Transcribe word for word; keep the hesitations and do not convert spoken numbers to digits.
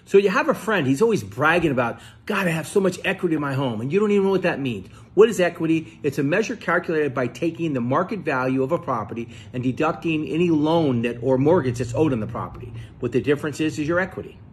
So you have a friend, he's always bragging about, God, I have so much equity in my home. And you don't even know what that means. What is equity? It's a measure calculated by taking the market value of a property and deducting any loan that or mortgage that's owed on the property. What the difference is, is your equity.